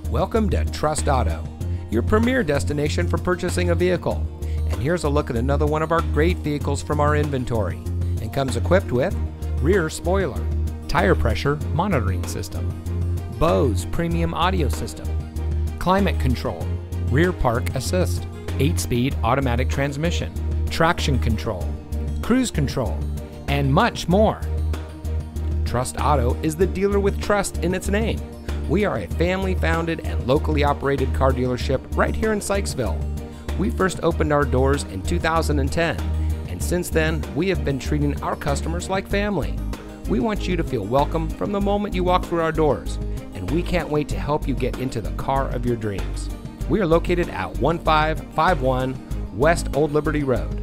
Welcome to Trust Auto, your premier destination for purchasing a vehicle. And here's a look at another one of our great vehicles from our inventory, and comes equipped with rear spoiler, tire pressure monitoring system, Bose premium audio system, climate control, rear park assist, 8-speed automatic transmission, traction control, cruise control, and much more. Trust Auto is the dealer with trust in its name. We are a family-founded and locally operated car dealership right here in Sykesville. We first opened our doors in 2010, and since then, we have been treating our customers like family. We want you to feel welcome from the moment you walk through our doors, and we can't wait to help you get into the car of your dreams. We are located at 1551 West Old Liberty Road.